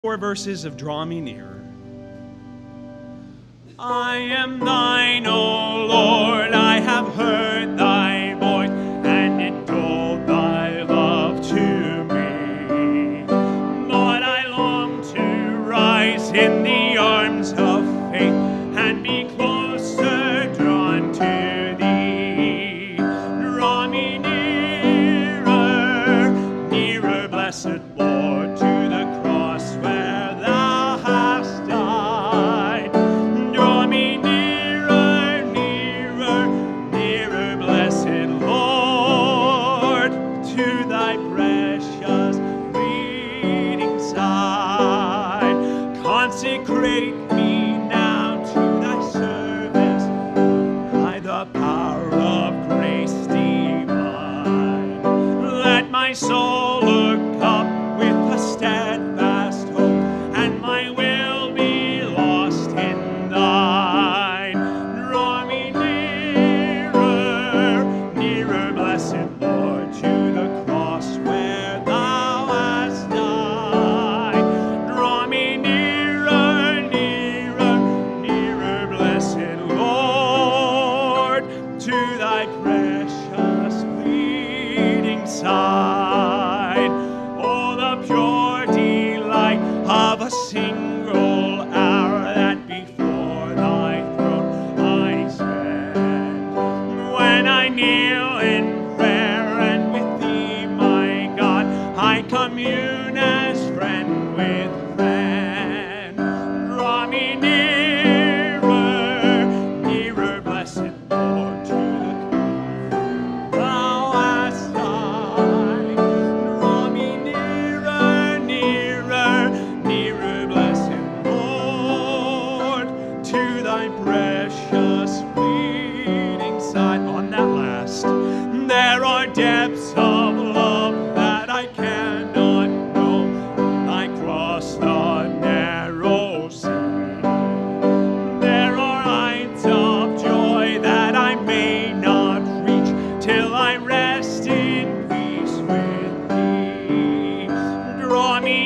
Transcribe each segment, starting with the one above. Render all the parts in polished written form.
4 verses of Draw Me Nearer. I am thine, O Lord, I have heard thy voice, and it told thy love to me. Lord, I long to rise in the arms of faith, and be closer drawn to thee. Draw me nearer, nearer, blessed Lord, to the cross where thou hast died. Draw me nearer, nearer, nearer, blessed Lord, to thy precious bleeding side. Consecrate me now to thy service by the power of grace divine. Let my soul look up with a steadfast hope, and my will be lost in thine. Draw me nearer, nearer, blessed Lord, to the cross where thou hast died. Draw me nearer, nearer, nearer, blessed Lord, to thy precious bleeding side. Oh, the pure delight of a single hour that before thy throne I spend, when I kneel in prayer and with thee, my God, I commune as friend with friend. Draw me nearer, nearer, blessed Lord, to the cross thou hast died. Draw me nearer, nearer, nearer, blessed Lord, to thy precious bleeding side. On that last, there are depths of love that I cannot know. I cross the narrow sea. There are heights of joy that I may not reach till I rest in peace with thee. Draw me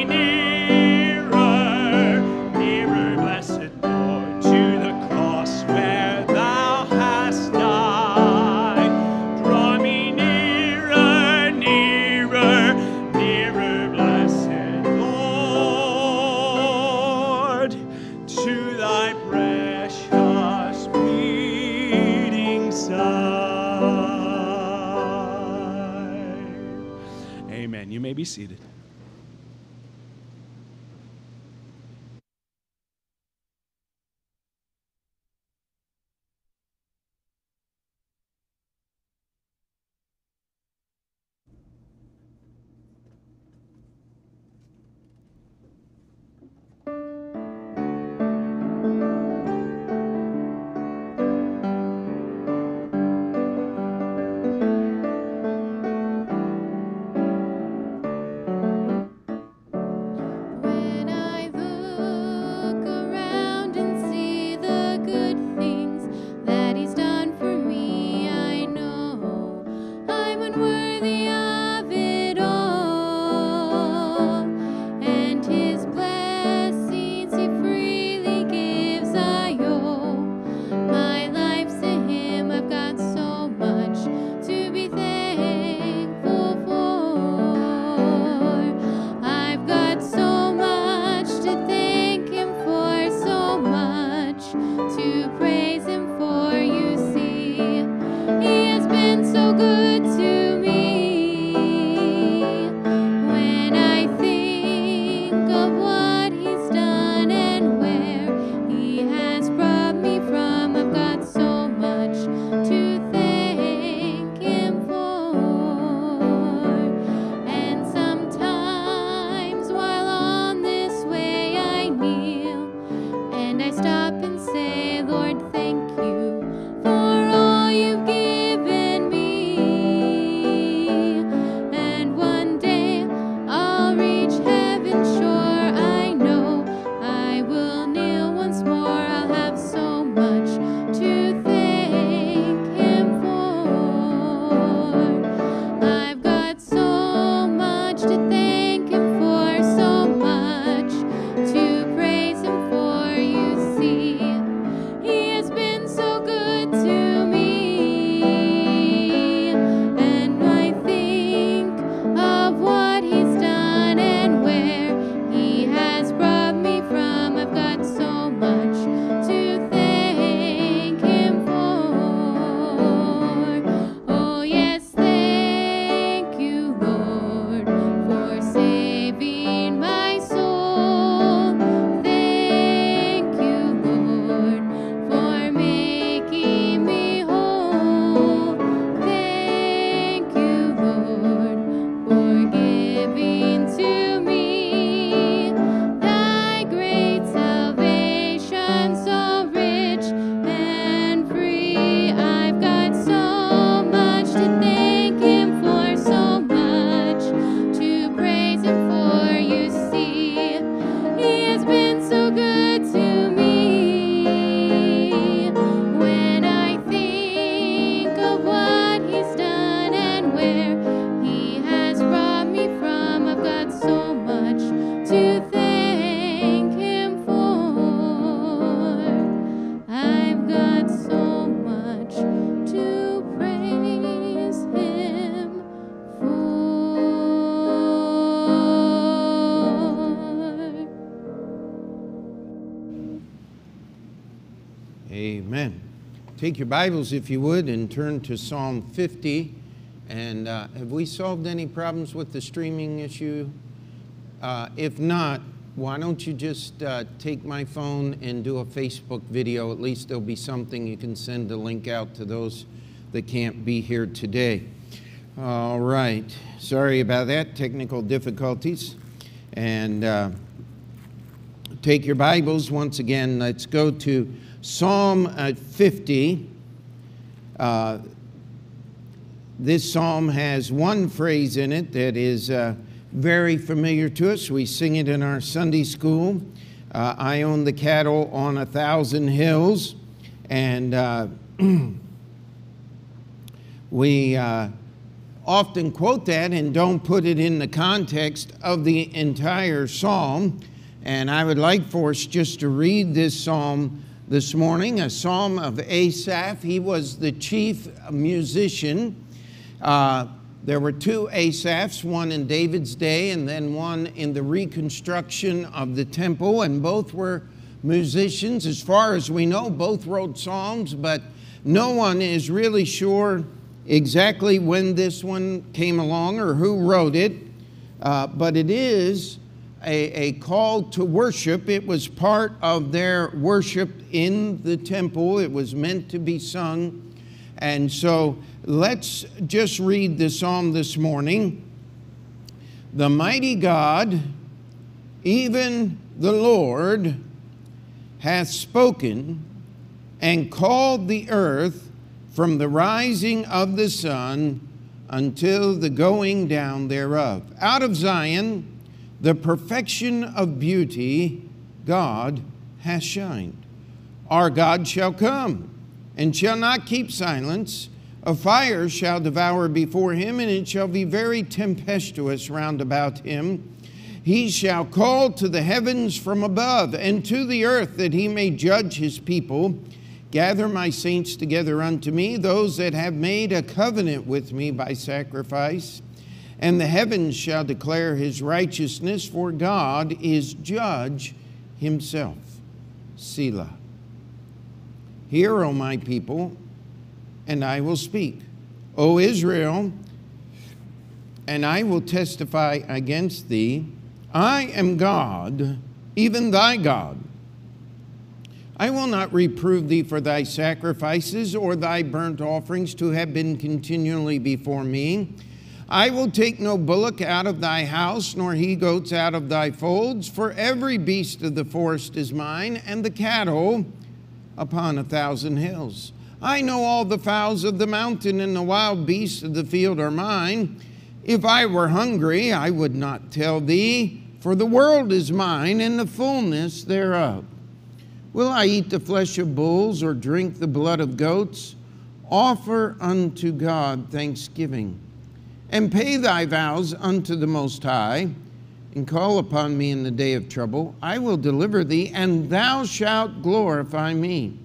nearer, nearer, blessed Lord, to the cross where thou hast died. Draw me nearer, nearer, nearer, blessed Lord, to thy precious bleeding side. Amen. You may be seated. Amen. Take your Bibles, if you would, and turn to Psalm 50. And have we solved any problems with the streaming issue? If not, why don't you just take my phone and do a Facebook video? At least there'll be something you can send a link out to those that can't be here today. All right. Sorry about that, technical difficulties. And take your Bibles once again. Let's go to Psalm 50. This psalm has one phrase in it that is very familiar to us. We sing it in our Sunday school. I own the cattle on 1,000 hills. And we often quote that and don't put it in the context of the entire psalm. And I would like for us just to read this psalm this morning, a psalm of Asaph. He was the chief musician. There were two Asaphs, one in David's day and then one in the reconstruction of the temple, and both were musicians. As far as we know, both wrote psalms, but no one is really sure exactly when this one came along or who wrote it, but it is a call to worship. It was part of their worship in the temple. It was meant to be sung. And so let's just read the psalm this morning. The mighty God, even the Lord, hath spoken and called the earth from the rising of the sun until the going down thereof. Out of Zion, the perfection of beauty, God hath shined. Our God shall come, and shall not keep silence. A fire shall devour before him, and it shall be very tempestuous round about him. He shall call to the heavens from above, and to the earth, that he may judge his people. Gather my saints together unto me, those that have made a covenant with me by sacrifice. And the heavens shall declare his righteousness, for God is judge himself. Selah. Hear, O my people, and I will speak. O Israel, and I will testify against thee. I am God, even thy God. I will not reprove thee for thy sacrifices or thy burnt offerings to have been continually before me. I will take no bullock out of thy house, nor he-goats out of thy folds, for every beast of the forest is mine, and the cattle upon 1,000 hills. I know all the fowls of the mountain, and the wild beasts of the field are mine. If I were hungry, I would not tell thee, for the world is mine, and the fullness thereof. Will I eat the flesh of bulls, or drink the blood of goats? Offer unto God thanksgiving, and pay thy vows unto the Most High, and call upon me in the day of trouble. I will deliver thee, and thou shalt glorify me.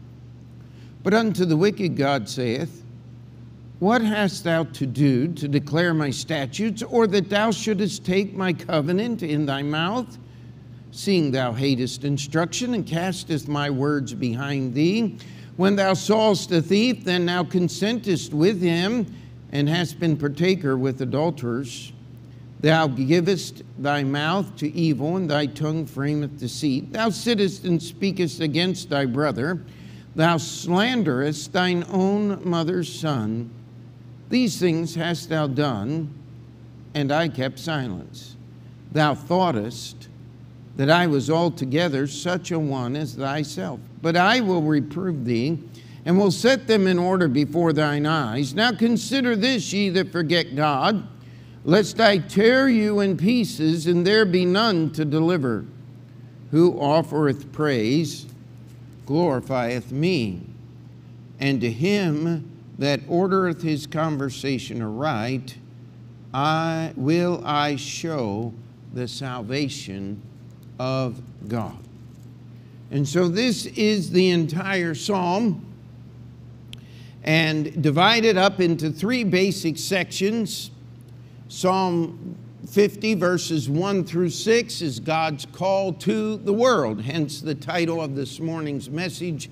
But unto the wicked God saith, what hast thou to do to declare my statutes, or that thou shouldest take my covenant in thy mouth? Seeing thou hatest instruction, and castest my words behind thee. When thou sawest a thief, then thou consentest with him, and hast been partaker with adulterers. Thou givest thy mouth to evil, and thy tongue frameth deceit. Thou sittest and speakest against thy brother. Thou slanderest thine own mother's son. These things hast thou done, and I kept silence. Thou thoughtest that I was altogether such a one as thyself. But I will reprove thee, and will set them in order before thine eyes. Now consider this, ye that forget God, lest I tear you in pieces, and there be none to deliver. Who offereth praise glorifieth me, and to him that ordereth his conversation aright, will I show the salvation of God. And so this is the entire psalm, and divided up into three basic sections. Psalm 50 verses 1 through 6 is God's call to the world, hence the title of this morning's message,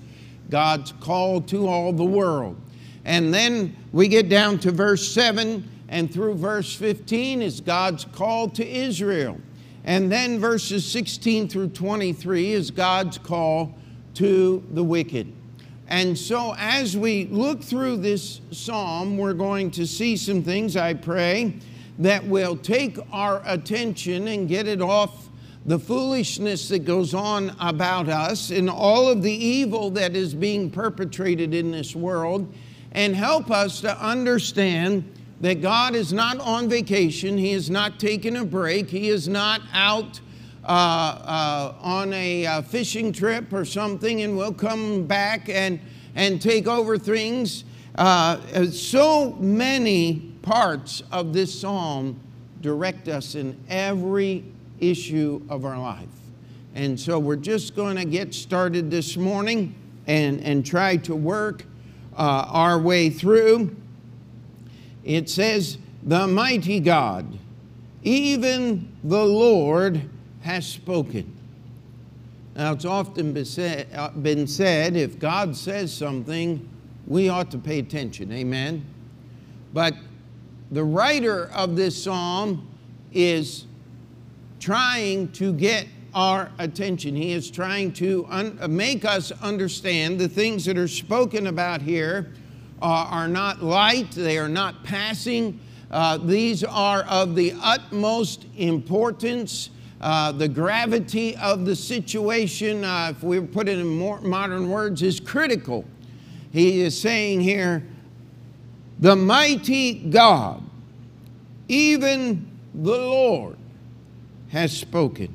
God's call to all the world. And then we get down to verse 7 and through verse 15 is God's call to Israel. And then verses 16 through 23 is God's call to the wicked. And so as we look through this psalm, we're going to see some things, I pray, that will take our attention and get it off the foolishness that goes on about us and all of the evil that is being perpetrated in this world, and help us to understand that God is not on vacation. He is not taking a break. He is not out on a fishing trip or something and will come back and take over things. So many parts of this psalm direct us in every issue of our life. And so we're just going to get started this morning and try to work our way through. It says, the mighty God, even the Lord, has spoken. Now, it's often been said, if God says something, we ought to pay attention. Amen? But the writer of this psalm is trying to get our attention. He is trying to make us understand the things that are spoken about here are not light, they are not passing. These are of the utmost importance. The gravity of the situation, if we put it in more modern words, is critical. He is saying here, the mighty God, even the Lord, has spoken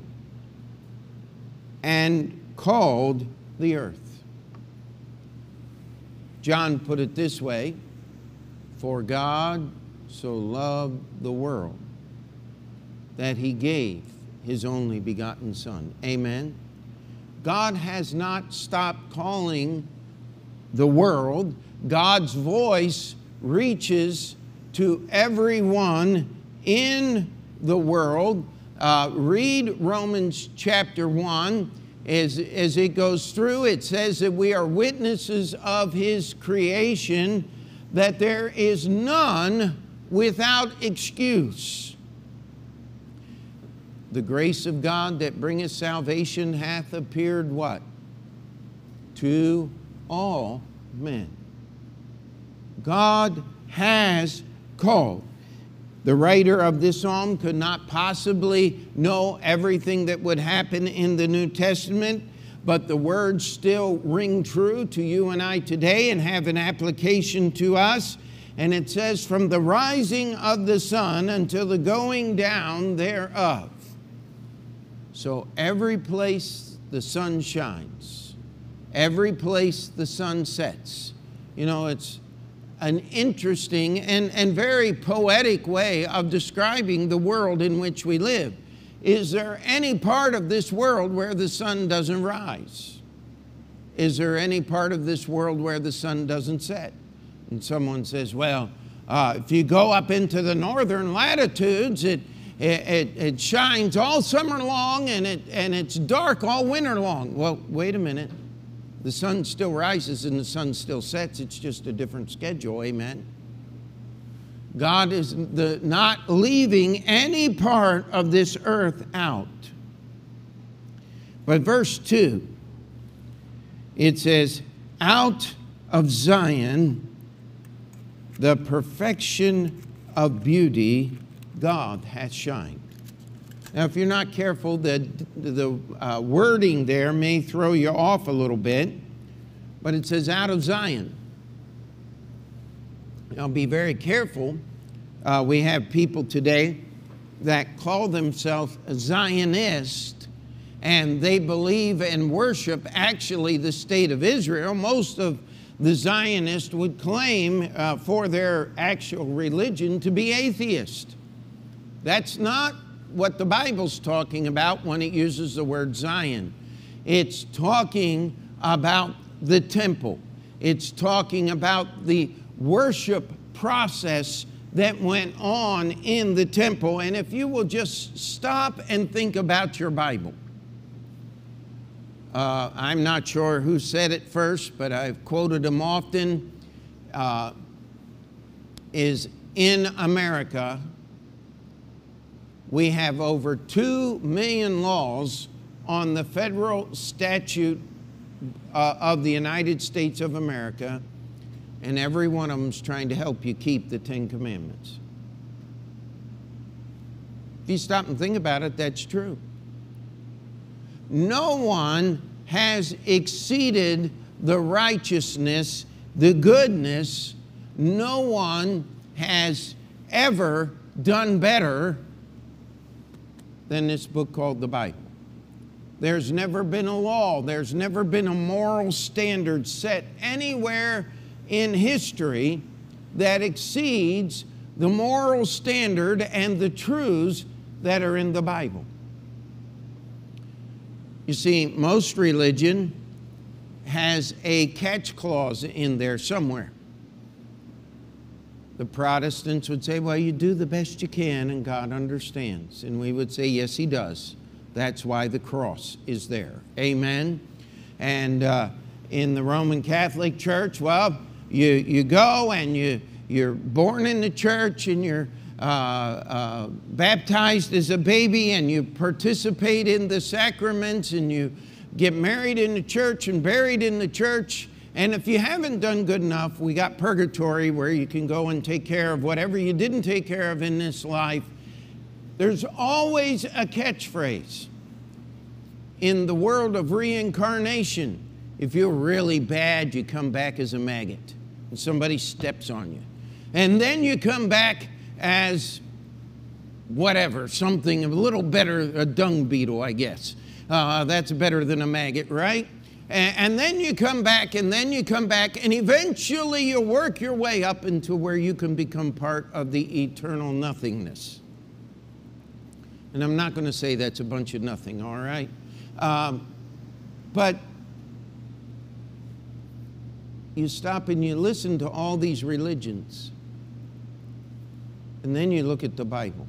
and called the earth. John put it this way, for God so loved the world that he gave his only begotten Son. Amen. God has not stopped calling the world. God's voice reaches to everyone in the world. Read Romans chapter 1. As it goes through, it says that we are witnesses of his creation, that there is none without excuse. The grace of God that bringeth salvation hath appeared what? To all men. God has called. The writer of this psalm could not possibly know everything that would happen in the New Testament, but the words still ring true to you and I today and have an application to us. And it says, from the rising of the sun until the going down thereof. So every place the sun shines, every place the sun sets. You know, it's an interesting and very poetic way of describing the world in which we live. Is there any part of this world where the sun doesn't rise? Is there any part of this world where the sun doesn't set? And someone says, well, if you go up into the northern latitudes, it shines all summer long and it's dark all winter long. Well, wait a minute. The sun still rises and the sun still sets. It's just a different schedule. Amen. God is not leaving any part of this earth out. But verse 2, it says, out of Zion, the perfection of beauty, God hath shined. Now, if you're not careful, the wording there may throw you off a little bit, but it says out of Zion. Now, be very careful. We have people today that call themselves Zionists, and they believe and worship actually the state of Israel. Most of the Zionists would claim for their actual religion to be atheist. That's not what the Bible's talking about when it uses the word Zion. It's talking about the temple. It's talking about the worship process that went on in the temple. And if you will just stop and think about your Bible. I'm not sure who said it first, but I've quoted him often, is in America, we have over 2 million laws on the federal statute of the United States of America, and every one of them is trying to help you keep the 10 Commandments. If you stop and think about it, that's true. No one has exceeded the righteousness, the goodness. No one has ever done better than this book called the Bible. There's never been a law, there's never been a moral standard set anywhere in history that exceeds the moral standard and the truths that are in the Bible. You see, most religion has a catch clause in there somewhere. The Protestants would say, well, you do the best you can and God understands. And we would say, yes, He does. That's why the cross is there. Amen? And in the Roman Catholic Church, well, you go and you're born in the church and you're baptized as a baby and you participate in the sacraments and you get married in the church and buried in the church. And if you haven't done good enough, we got purgatory where you can go and take care of whatever you didn't take care of in this life. There's always a catchphrase in the world of reincarnation. If you're really bad, you come back as a maggot and somebody steps on you. And then you come back as whatever, something a little better, a dung beetle, I guess. That's better than a maggot, right? And then you come back, and then you come back, and eventually you work your way up into where you can become part of the eternal nothingness. And I'm not going to say that's a bunch of nothing, all right? But you stop and you listen to all these religions, and then you look at the Bible.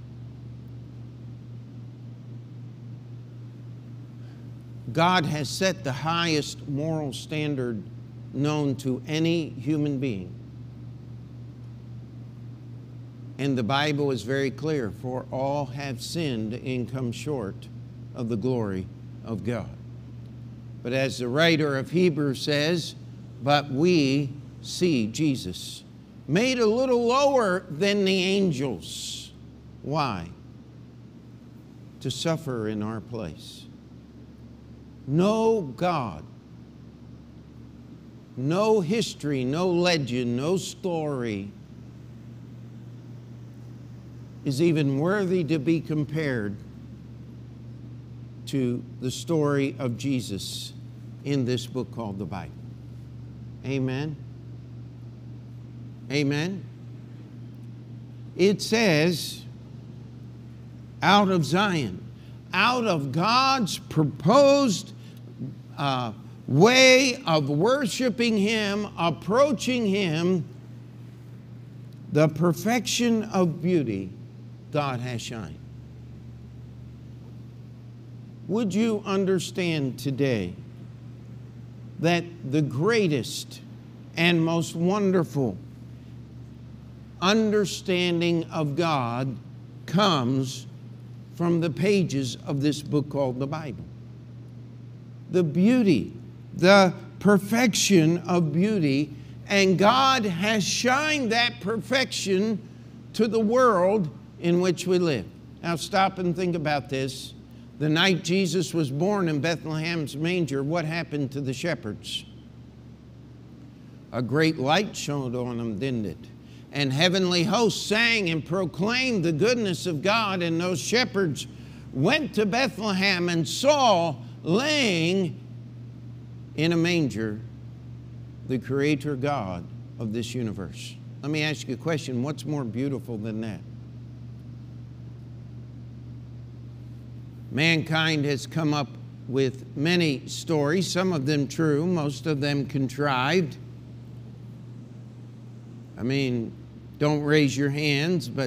God has set the highest moral standard known to any human being. And the Bible is very clear, for all have sinned and come short of the glory of God. But as the writer of Hebrews says, but we see Jesus made a little lower than the angels. Why? To suffer in our place. No God, no history, no legend, no story is even worthy to be compared to the story of Jesus in this book called the Bible. Amen? Amen? It says, out of Zion, out of God's proposed way of worshiping Him, approaching Him, the perfection of beauty God has shined. Would you understand today that the greatest and most wonderful understanding of God comes from the pages of this book called the Bible? The beauty, the perfection of beauty, and God has shined that perfection to the world in which we live. Now stop and think about this. The night Jesus was born in Bethlehem's manger, what happened to the shepherds? A great light shone on them, didn't it? And heavenly hosts sang and proclaimed the goodness of God, and those shepherds went to Bethlehem and saw laying in a manger the Creator God of this universe. Let me ask you a question. What's more beautiful than that? Mankind has come up with many stories, some of them true, most of them contrived. I mean, don't raise your hands, but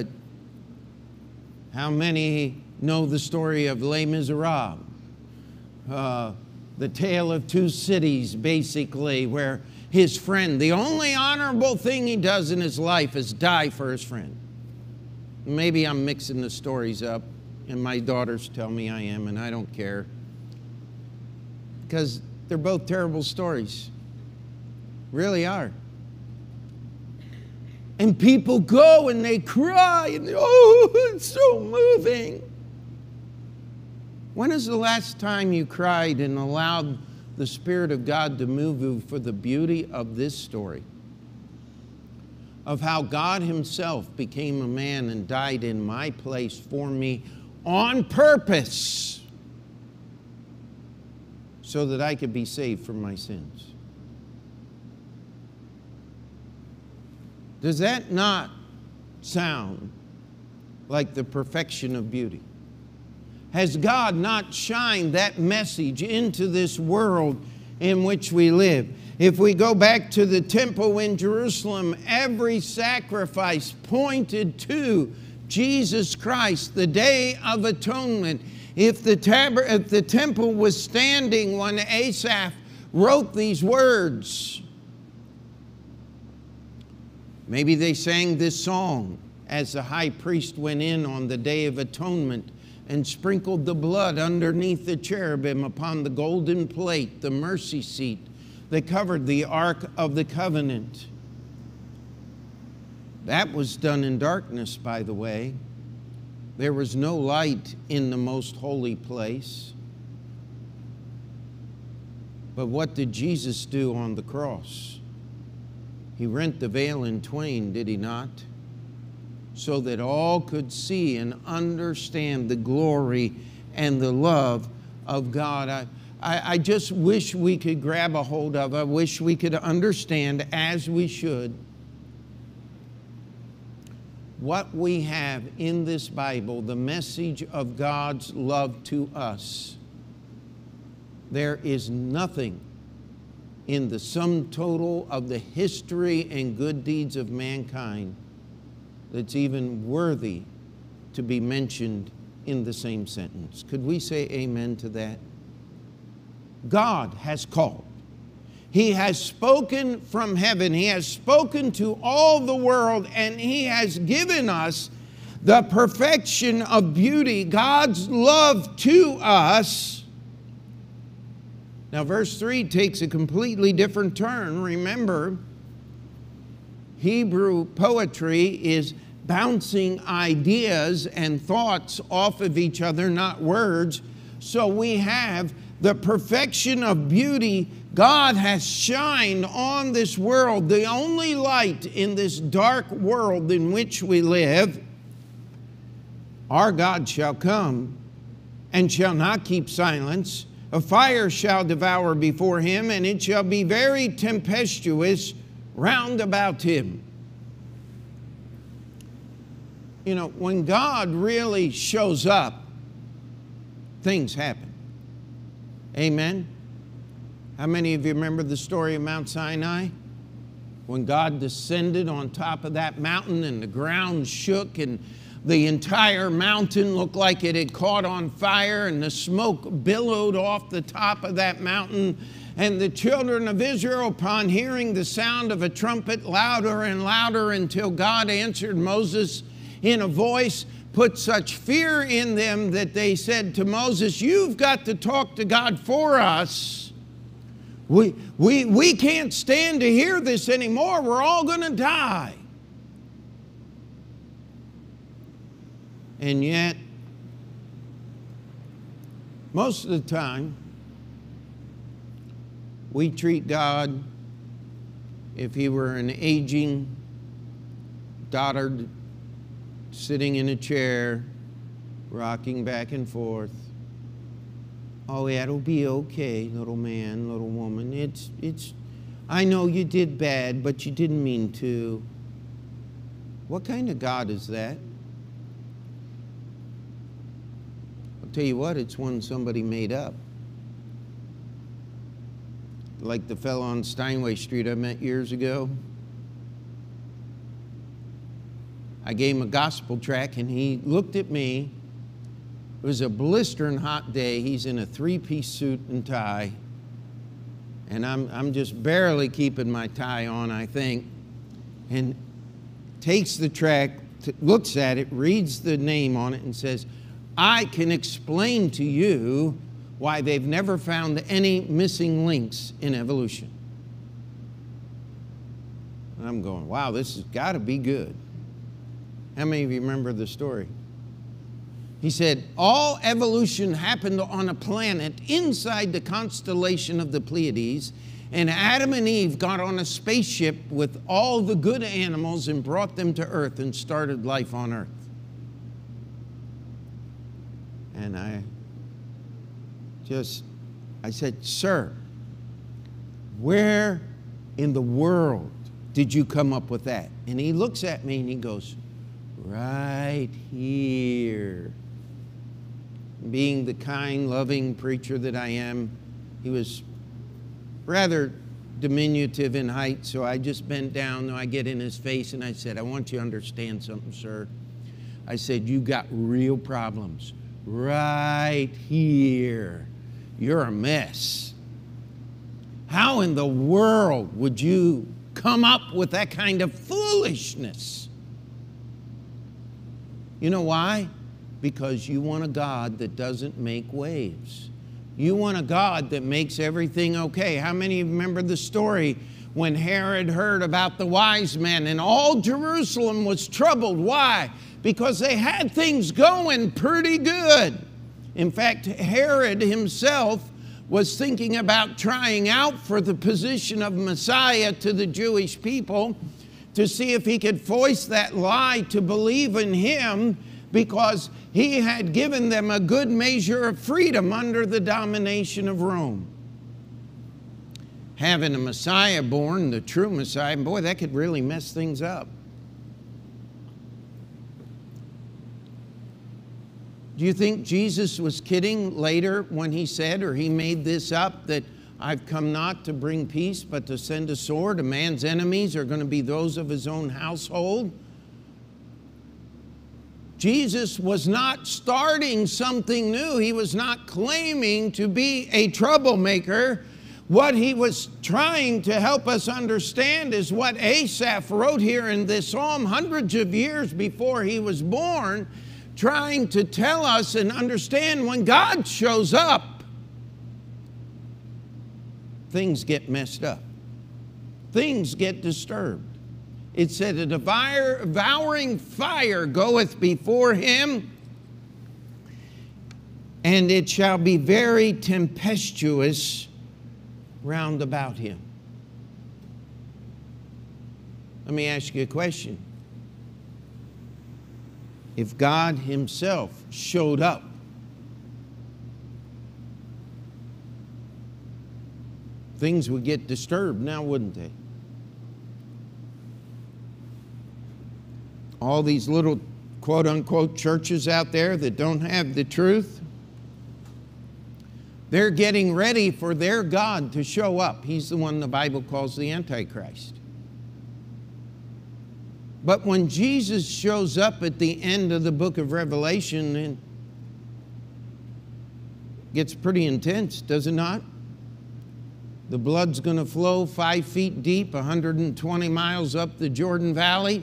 how many know the story of Les Miserables? The Tale of Two Cities, basically, where his friend, the only honorable thing he does in his life is die for his friend. Maybe I'm mixing the stories up, and my daughters tell me I am, and I don't care. Because they're both terrible stories. Really are. And people go and they cry, and oh, it's so moving. When is the last time you cried and allowed the Spirit of God to move you for the beauty of this story? Of how God Himself became a man and died in my place for me on purpose so that I could be saved from my sins. Does that not sound like the perfection of beauty? Has God not shined that message into this world in which we live? If we go back to the temple in Jerusalem, every sacrifice pointed to Jesus Christ, the Day of Atonement. If the temple was standing when Asaph wrote these words, maybe they sang this song as the high priest went in on the Day of Atonement and sprinkled the blood underneath the cherubim upon the golden plate, the mercy seat that covered the Ark of the Covenant. That was done in darkness, by the way. There was no light in the most holy place. But what did Jesus do on the cross? He rent the veil in twain, did He not? So that all could see and understand the glory and the love of God. I just wish we could grab a hold of, I wish we could understand, as we should, what we have in this Bible, the message of God's love to us. There is nothing in the sum total of the history and good deeds of mankind that's even worthy to be mentioned in the same sentence. Could we say amen to that? God has called. He has spoken from heaven. He has spoken to all the world, and He has given us the perfection of beauty, God's love to us. Now, verse 3 takes a completely different turn. Remember, Hebrew poetry is bouncing ideas and thoughts off of each other, not words. So we have the perfection of beauty. God has shined on this world, the only light in this dark world in which we live. Our God shall come and shall not keep silence. A fire shall devour before Him, and it shall be very tempestuous round about Him. You know, when God really shows up, things happen. Amen? How many of you remember the story of Mount Sinai? When God descended on top of that mountain and the ground shook and the entire mountain looked like it had caught on fire, and the smoke billowed off the top of that mountain. And the children of Israel, upon hearing the sound of a trumpet louder and louder until God answered Moses in a voice, put such fear in them that they said to Moses, "You've got to talk to God for us. We can't stand to hear this anymore. We're all going to die." And yet, most of the time, we treat God if He were an aging, dotard, sitting in a chair, rocking back and forth. "Oh, yeah, it'll be okay, little man, little woman. I know you did bad, but you didn't mean to." What kind of God is that? I'll tell you what, it's one somebody made up. Like the fellow on Steinway Street I met years ago. I gave him a gospel tract, and he looked at me. It was a blistering hot day. He's in a three-piece suit and tie. And I'm just barely keeping my tie on, I think. And takes the track, looks at it, reads the name on it, and says, I can explain to you why they've never found any missing links in evolution. And I'm going, wow, this has got to be good. How many of you remember the story? He said, all evolution happened on a planet inside the constellation of the Pleiades, and Adam and Eve got on a spaceship with all the good animals and brought them to Earth and started life on Earth. And I said, sir, where in the world did you come up with that? And he looks at me and he goes, right here. Being the kind, loving preacher that I am, he was rather diminutive in height, so I just bent down. I get in his face and I said, I want you to understand something, sir. I said, you got real problems right here. You're a mess. How in the world would you come up with that kind of foolishness? You know why? Because you want a God that doesn't make waves. You want a God that makes everything okay. How many remember the story when Herod heard about the wise men and all Jerusalem was troubled? Why? Because they had things going pretty good. In fact, Herod himself was thinking about trying out for the position of Messiah to the Jewish people to see if he could voice that lie to believe in him, because he had given them a good measure of freedom under the domination of Rome. Having a Messiah born, the true Messiah, boy, that could really mess things up. Do you think Jesus was kidding later when he said, or he made this up, that I've come not to bring peace but to send a sword? A man's enemies are going to be those of his own household. Jesus was not starting something new. He was not claiming to be a troublemaker. What he was trying to help us understand is what Asaph wrote here in this psalm hundreds of years before he was born, trying to tell us and understand when God shows up, things get messed up. Things get disturbed. It said, a devouring fire goeth before him, and it shall be very tempestuous round about him. Let me ask you a question. If God himself showed up, things would get disturbed now, wouldn't they? All these little quote-unquote churches out there that don't have the truth, they're getting ready for their God to show up. He's the one the Bible calls the Antichrist. But when Jesus shows up at the end of the book of Revelation, it gets pretty intense, does it not? The blood's going to flow 5 feet deep, 120 miles up the Jordan Valley.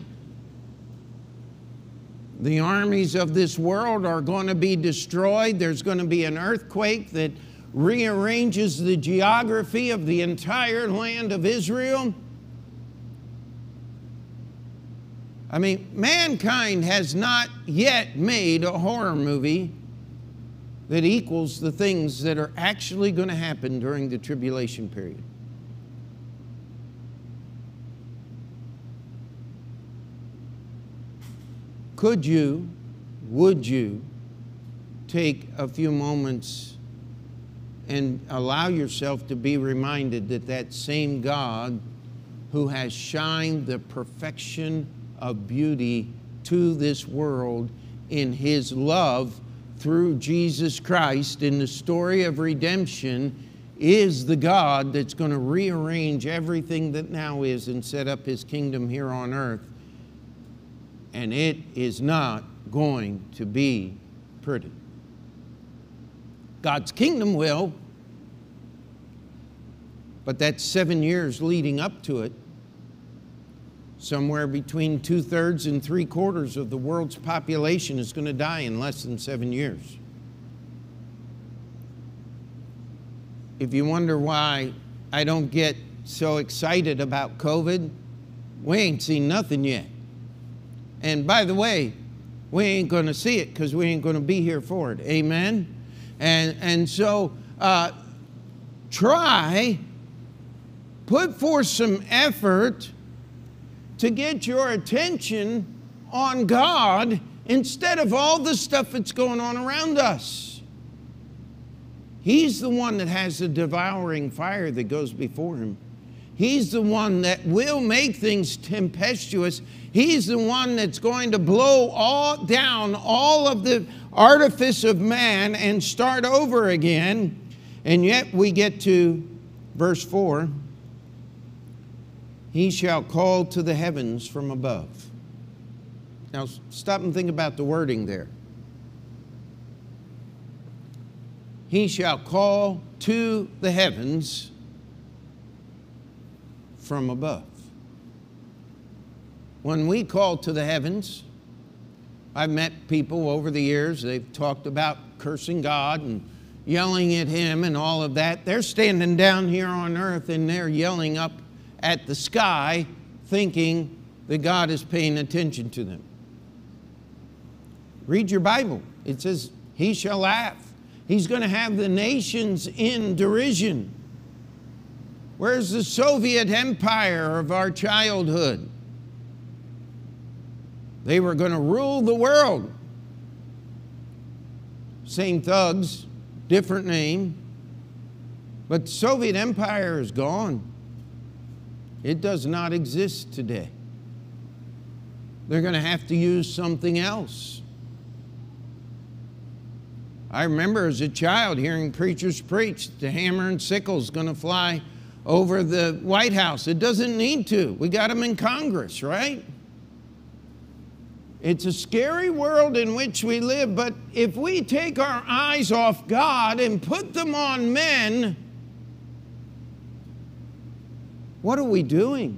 The armies of this world are going to be destroyed. There's going to be an earthquake that rearranges the geography of the entire land of Israel. I mean, mankind has not yet made a horror movie that equals the things that are actually going to happen during the tribulation period. Could you, would you take a few moments and allow yourself to be reminded that that same God who has shined the perfection of beauty to this world in his love through Jesus Christ in the story of redemption is the God that's going to rearrange everything that now is and set up his kingdom here on earth? And it is not going to be pretty. God's kingdom will. But that 7 years leading up to it, somewhere between 2/3 and 3/4 of the world's population is going to die in less than 7 years. If you wonder why I don't get so excited about COVID, we ain't seen nothing yet. And by the way, we ain't going to see it because we ain't going to be here for it. Amen? And so put forth some effort to get your attention on God instead of all the stuff that's going on around us. He's the one that has the devouring fire that goes before him. He's the one that will make things tempestuous. He's the one that's going to blow down all of the artifice of man and start over again. And yet we get to verse 4. He shall call to the heavens from above. Now stop and think about the wording there. He shall call to the heavens from above. When we call to the heavens, I've met people over the years, they've talked about cursing God and yelling at him and all of that. They're standing down here on earth and they're yelling up at the sky thinking that God is paying attention to them. Read your Bible. It says, he shall laugh. He's going to have the nations in derision. Where's the Soviet Empire of our childhood? They were going to rule the world. Same thugs, different name. But the Soviet Empire is gone. It does not exist today. They're going to have to use something else. I remember as a child hearing preachers preach, the hammer and sickle is going to fly over the White House. It doesn't need to. We got them in Congress, right? It's a scary world in which we live, but if we take our eyes off God and put them on men, what are we doing?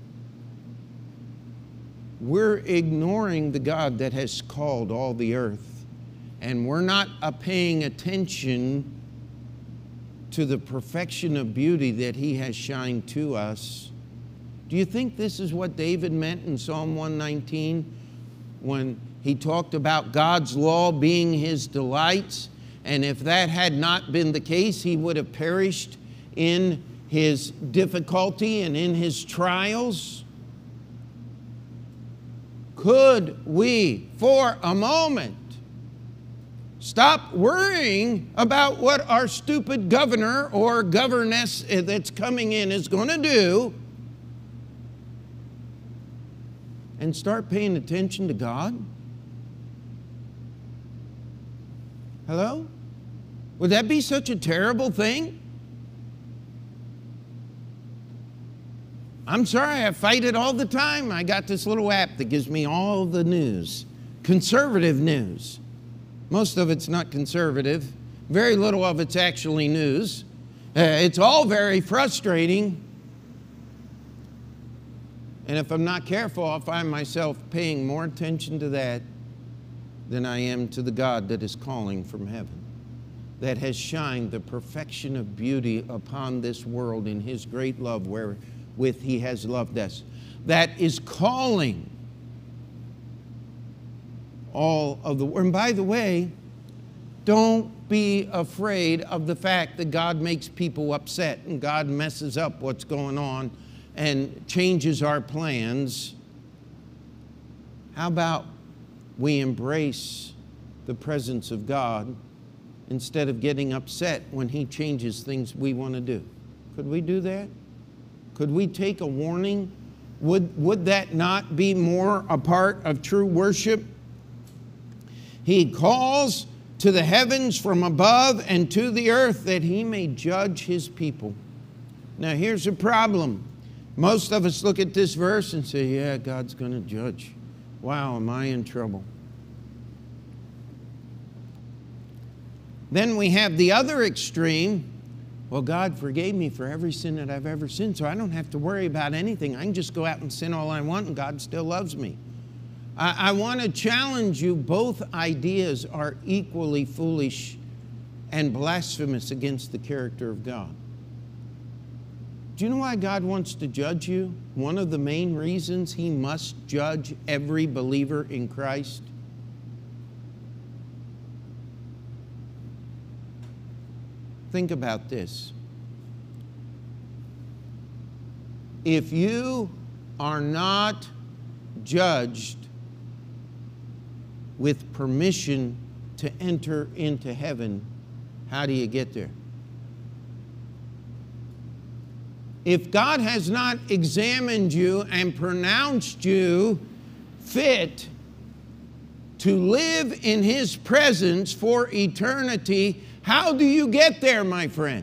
We're ignoring the God that has called all the earth, and we're not paying attention to the perfection of beauty that he has shined to us. Do you think this is what David meant in Psalm 119 when he talked about God's law being his delights? And if that had not been the case, he would have perished in his difficulty and in his trials. Could we, for a moment, stop worrying about what our stupid governor or governess that's coming in is going to do and start paying attention to God? Hello? Would that be such a terrible thing? I'm sorry, I fight it all the time. I got this little app that gives me all the news, conservative news. Most of it's not conservative. Very little of it's actually news. It's all very frustrating. And if I'm not careful, I'll find myself paying more attention to that than I am to the God that is calling from heaven, that has shined the perfection of beauty upon this world in his great love wherewith he has loved us, that is calling all of the world. And by the way, don't be afraid of the fact that God makes people upset and God messes up what's going on and changes our plans. How about we embrace the presence of God instead of getting upset when he changes things we want to do? Could we do that? Could we take a warning? Would that not be more a part of true worship? He calls to the heavens from above and to the earth that he may judge his people. Now here's a problem. Most of us look at this verse and say, yeah, God's going to judge. Wow, am I in trouble? Then we have the other extreme Well, God forgave me for every sin that I've ever sinned, so I don't have to worry about anything. I can just go out and sin all I want, and God still loves me. I want to challenge you. Both ideas are equally foolish and blasphemous against the character of God. Do you know why God wants to judge you? One of the main reasons He must judge every believer in Christ. Think about this. If you are not judged with permission to enter into heaven, how do you get there? If God has not examined you and pronounced you fit to live in His presence for eternity, how do you get there, my friend?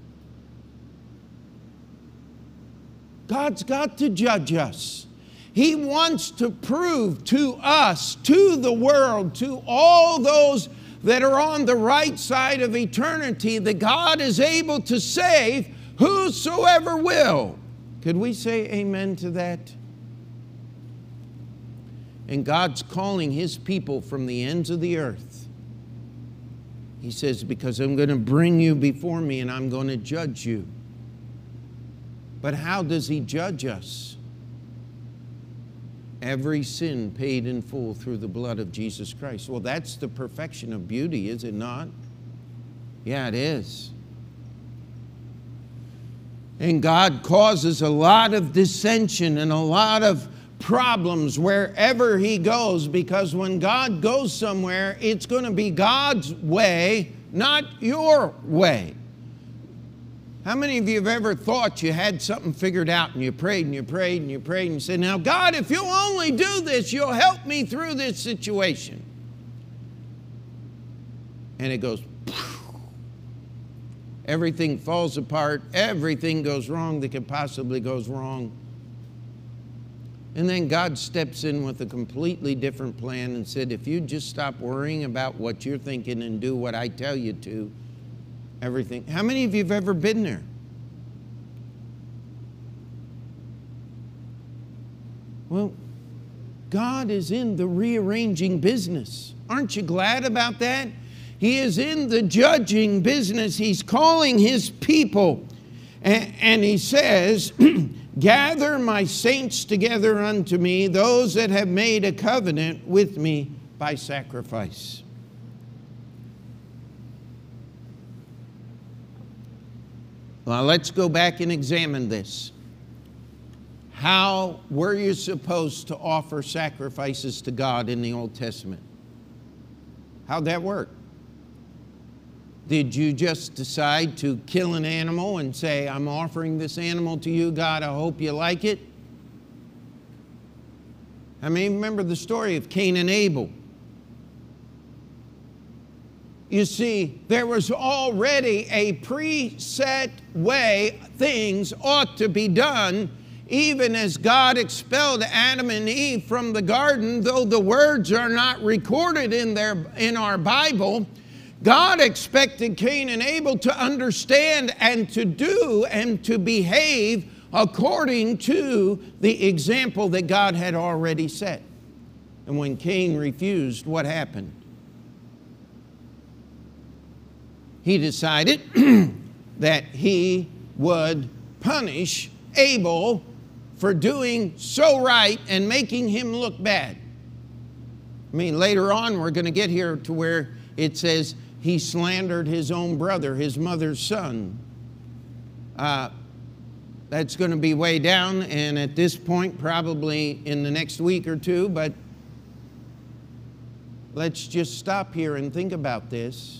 God's got to judge us. He wants to prove to us, to the world, to all those that are on the right side of eternity, that God is able to save whosoever will. Could we say amen to that? And God's calling His people from the ends of the earth. He says, because I'm going to bring you before me and I'm going to judge you. But how does He judge us? Every sin paid in full through the blood of Jesus Christ. Well, that's the perfection of beauty, is it not? Yeah, it is. And God causes a lot of dissension and a lot of problems wherever He goes, because when God goes somewhere, it's going to be God's way, not your way. How many of you have ever thought you had something figured out and you prayed and you prayed and you prayed and you said, now God, if you'll only do this, you'll help me through this situation? And it goes, everything falls apart, everything goes wrong that could possibly go wrong. And then God steps in with a completely different plan and said, if you just stop worrying about what you're thinking and do what I tell you to, everything. How many of you have ever been there? Well, God is in the rearranging business. Aren't you glad about that? He is in the judging business. He's calling His people. And He says, gather my saints together unto me, those that have made a covenant with me by sacrifice. Well, let's go back and examine this. How were you supposed to offer sacrifices to God in the Old Testament? How'd that work? Did you just decide to kill an animal and say, I'm offering this animal to you, God, I hope you like it? I mean, remember the story of Cain and Abel. You see, there was already a preset way things ought to be done, even as God expelled Adam and Eve from the garden. Though the words are not recorded in our Bible, God expected Cain and Abel to understand and to do and to behave according to the example that God had already set. And when Cain refused, what happened? He decided that he would punish Abel for doing so right and making him look bad. I mean, later on we're going to get here to where it says he slandered his own brother, his mother's son. That's going to be way down, and at this point probably in the next week or two, but let's just stop here and think about this.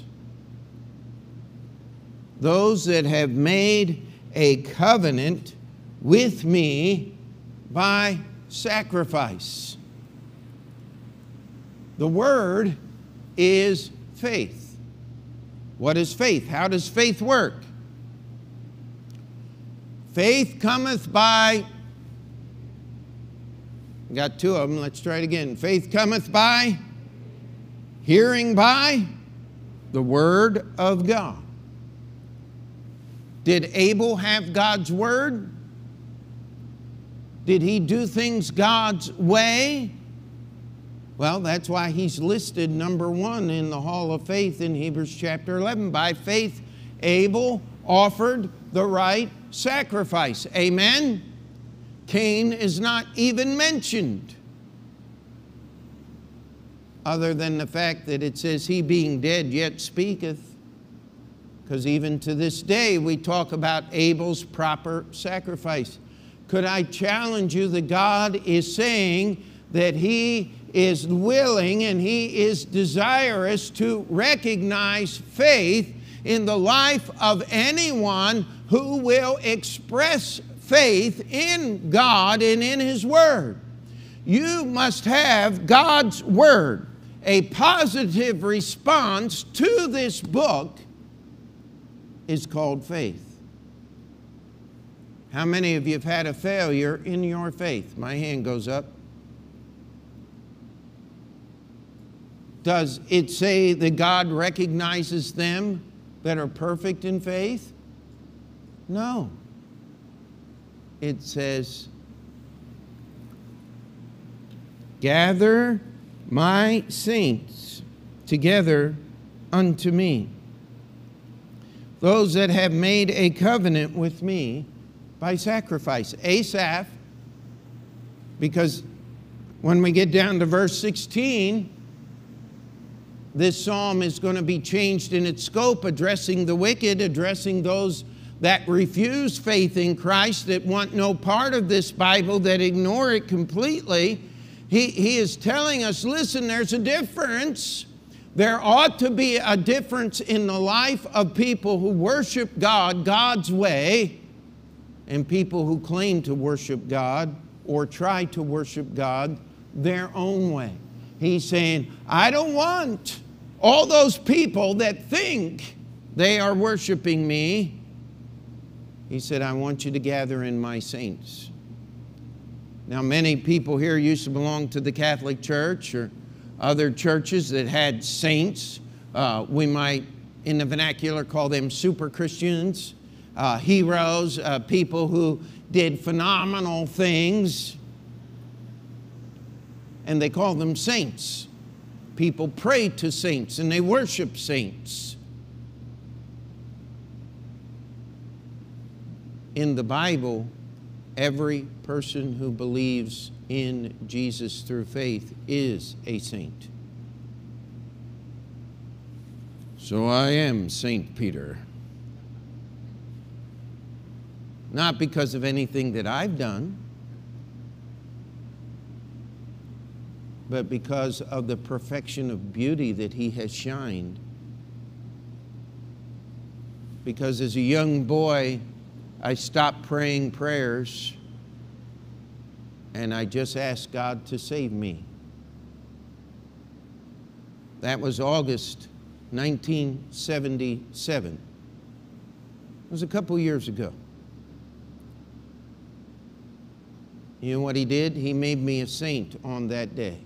Those that have made a covenant with me by sacrifice. The word is faith. What is faith? How does faith work? Faith cometh by, got two of them, let's try it again. Faith cometh by hearing by the word of God. Did Abel have God's word? Did he do things God's way? Well, that's why he's listed number 1 in the Hall of Faith in Hebrews chapter 11. By faith, Abel offered the right sacrifice. Amen? Cain is not even mentioned, other than the fact that it says, he being dead yet speaketh. Because even to this day, we talk about Abel's proper sacrifice. Could I challenge you that God is saying that he is willing and he is desirous to recognize faith in the life of anyone who will express faith in God and in His Word. You must have God's Word. A positive response to this book is called faith. How many of you have had a failure in your faith? My hand goes up. Does it say that God recognizes them that are perfect in faith? No. It says, gather my saints together unto me, those that have made a covenant with me by sacrifice. Asaph, because when we get down to verse 16, this psalm is going to be changed in its scope, addressing the wicked, addressing those that refuse faith in Christ, that want no part of this Bible, that ignore it completely. He is telling us, listen, there's a difference. There ought to be a difference in the life of people who worship God God's way and people who claim to worship God or try to worship God their own way. He's saying, I don't want all those people that think they are worshiping me. He said, I want you to gather in my saints. Now, many people here used to belong to the Catholic Church or other churches that had saints. We might, in the vernacular, call them super Christians, heroes, people who did phenomenal things, and they call them saints. People pray to saints and they worship saints. In the Bible, every person who believes in Jesus through faith is a saint. So I am Saint Peter. Not because of anything that I've done, but because of the perfection of beauty that He has shined. Because as a young boy, I stopped praying prayers and I just asked God to save me. That was August 1977. It was a couple years ago. You know what He did? He made me a saint on that day.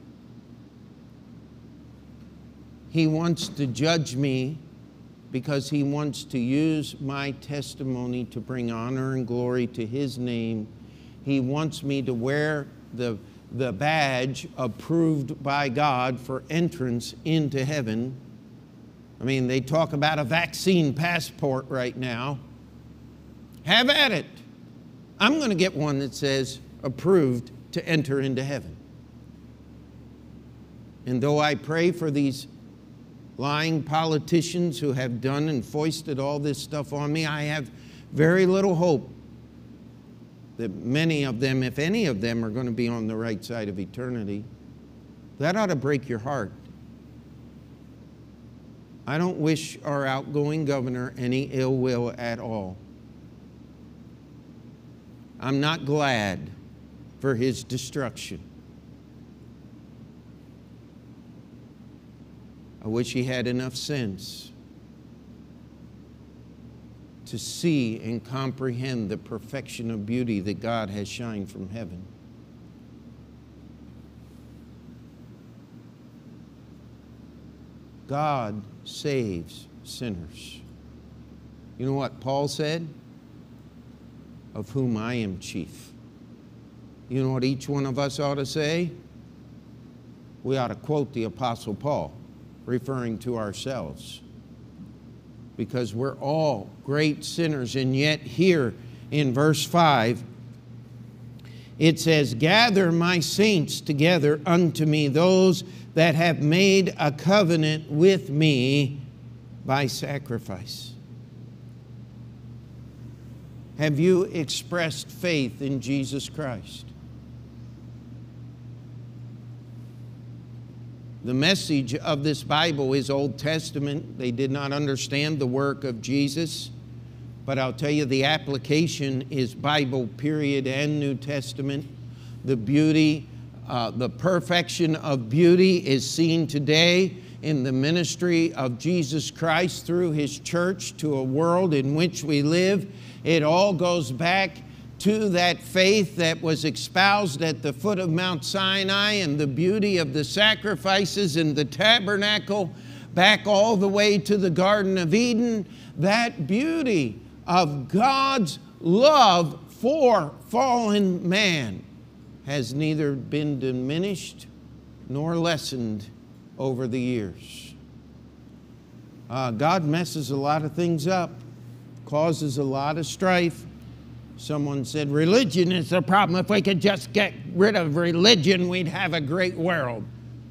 He wants to judge me because He wants to use my testimony to bring honor and glory to His name. He wants me to wear the badge approved by God for entrance into heaven. I mean, they talk about a vaccine passport right now. Have at it. I'm going to get one that says approved to enter into heaven. And though I pray for these lying politicians who have done and foisted all this stuff on me, I have very little hope that many of them, if any of them, are going to be on the right side of eternity. That ought to break your heart. I don't wish our outgoing governor any ill will at all. I'm not glad for his destruction. I wish he had enough sense to see and comprehend the perfection of beauty that God has shined from heaven. God saves sinners. You know what Paul said? Of whom I am chief. You know what each one of us ought to say? We ought to quote the Apostle Paul, referring to ourselves. Because we're all great sinners, and yet here in verse 5, it says, gather my saints together unto me, those that have made a covenant with me by sacrifice. Have you expressed faith in Jesus Christ? The message of this Bible is Old Testament. They did not understand the work of Jesus. But I'll tell you, the application is Bible, period, and New Testament. The beauty, the perfection of beauty is seen today in the ministry of Jesus Christ through His church to a world in which we live. It all goes back to that faith that was espoused at the foot of Mount Sinai, and the beauty of the sacrifices in the tabernacle back all the way to the Garden of Eden. That beauty of God's love for fallen man has neither been diminished nor lessened over the years. God messes a lot of things up, causes a lot of strife. Someone said, religion is the problem. If we could just get rid of religion, we'd have a great world.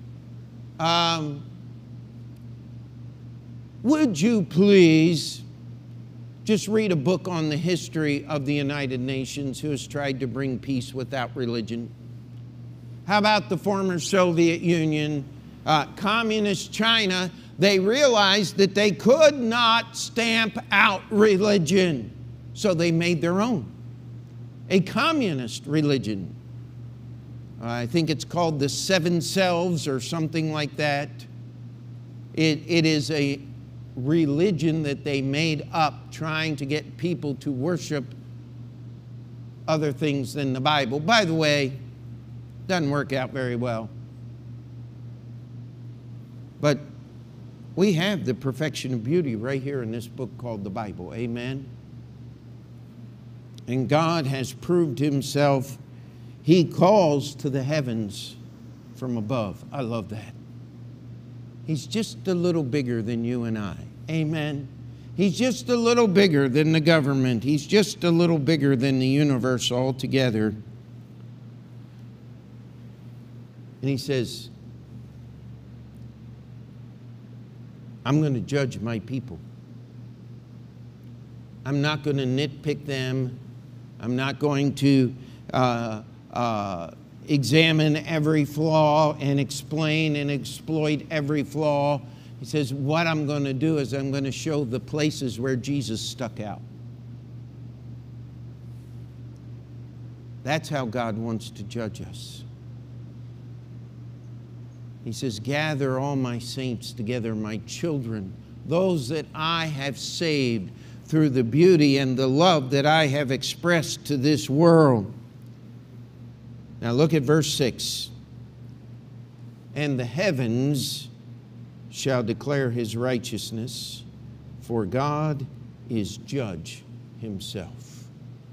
Would you please just read a book on the history of the United Nations, who has tried to bring peace without religion? How about the former Soviet Union, communist China? They realized that they could not stamp out religion, so they made their own, a communist religion. I think it's called the Seven Selves or something like that. It is a religion that they made up trying to get people to worship other things than the Bible. By the way, doesn't work out very well. But we have the perfection of beauty right here in this book called the Bible. Amen. And God has proved Himself. He calls to the heavens from above. I love that. He's just a little bigger than you and I. Amen. He's just a little bigger than the government. He's just a little bigger than the universe altogether. And He says, I'm going to judge my people. I'm not going to nitpick them. I'm not going to examine every flaw and explain and exploit every flaw. He says, what I'm going to do is I'm going to show the places where Jesus stuck out. That's how God wants to judge us. He says, gather all my saints together, my children, those that I have saved through the beauty and the love that I have expressed to this world. Now look at verse 6. And the heavens shall declare His righteousness, for God is judge Himself.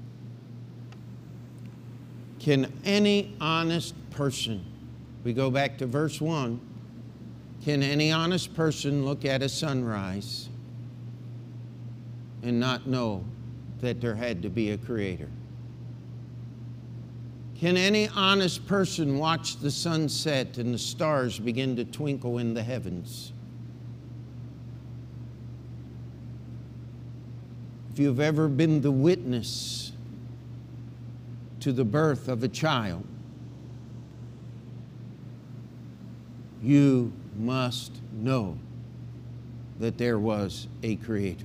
Can any honest person, we go back to verse 1, can any honest person look at a sunrise and not know that there had to be a creator? Can any honest person watch the sunset and the stars begin to twinkle in the heavens? If you've ever been the witness to the birth of a child, you must know that there was a creator.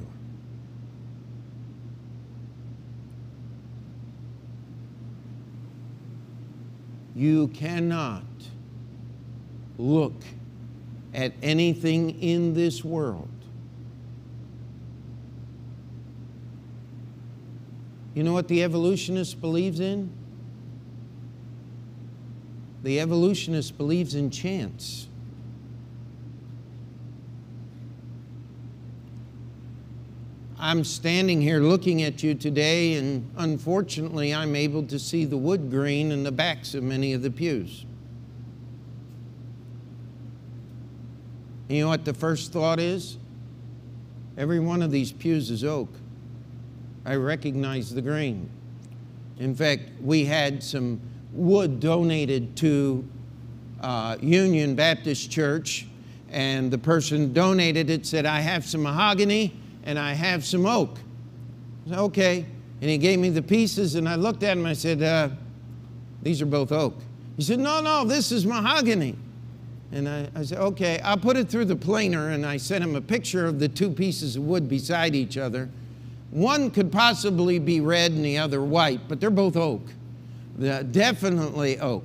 You cannot look at anything in this world. You know what the evolutionist believes in? The evolutionist believes in chance. I'm standing here looking at you today, and unfortunately I'm able to see the wood grain in the backs of many of the pews. You know what the first thought is? Every one of these pews is oak. I recognize the grain. In fact, we had some wood donated to Union Baptist Church, and the person donated it said, I have some mahogany and I have some oak. I said, okay. And he gave me the pieces, and I looked at him, I said, these are both oak. He said, no, this is mahogany. And I said, okay, I'll put it through the planer, and I sent him a picture of the two pieces of wood beside each other. One could possibly be red and the other white, but they're both oak. They're definitely oak.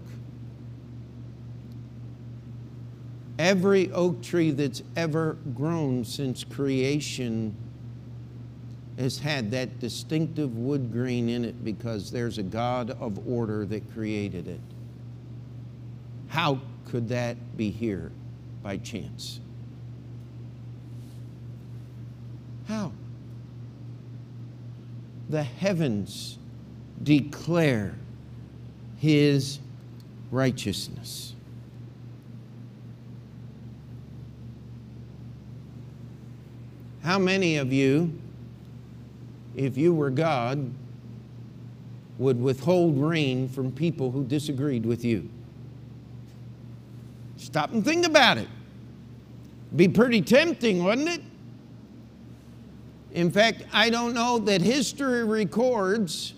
Every oak tree that's ever grown since creation has had that distinctive wood grain in it because there's a God of order that created it. How could that be here by chance? How? The heavens declare His righteousness. How many of you, if you were God, would withhold rain from people who disagreed with you? Stop and think about it. Be pretty tempting, wouldn't it? In fact, I don't know that history records